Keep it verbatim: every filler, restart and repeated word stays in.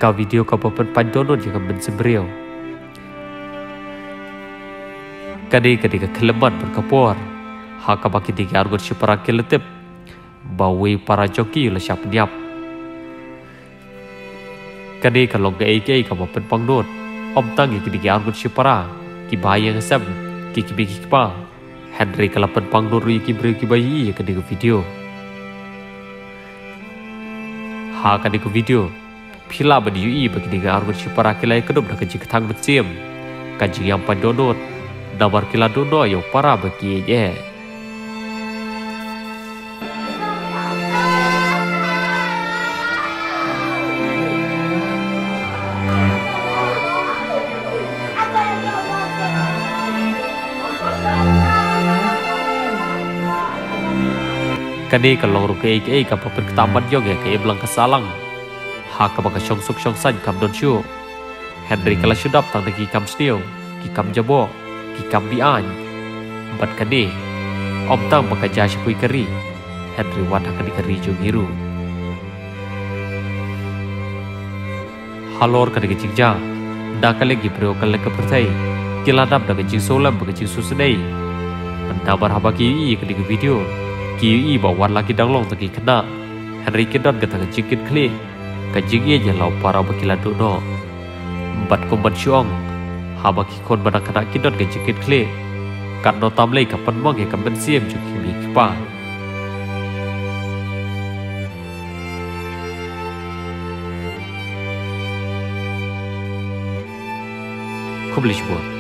ka video ka papan pandonon yang mensembriau. Kadi kadi ka keleman berkapor. Haka baki tiga argot syuparang keletip. Bawi para joki la siap niap. Kadi ka long kei kei ka papan pangdon. Om tangi ketiga argot syuparang. Ki bayang sem. Ki kibi kipa. Henry kalapan pangdon rui ki beri ki bayi kadi ka video. Ha kadi ka video. Pila badi yui bagi tiga argot syuparang kilai kedum dah kaji ketang becim. Kaji yang pandonon. Namar kila dono yang para bagi ye. Kani kalau rukai ke ka papan ketaman jong ya ke belang kesalang. Ha ka baka syong suk syong san kam don syu. Henry kala syudap tang ki kam sniu, ki kam jabo, ki kam bian. Bat kani om tang baka ja syapui keri. Henry wata kani keri jong hiru. Halor kani ke jingja. Da kale gi bro kale ke pertai. Kiladap da ke jing solam baka jing susenai. Nabar habaki i kani ke video. Ki i bawan lagi danglong tagi kena. Henry kedon kata kejikit klik. Kejingi je lau para bakilan dono. Bat komban syuang. Habaki kon bana kena kidon kejikit klik. Kat no tamlay kapan mang ya kapan siam juki mi kipa. Kublish buat.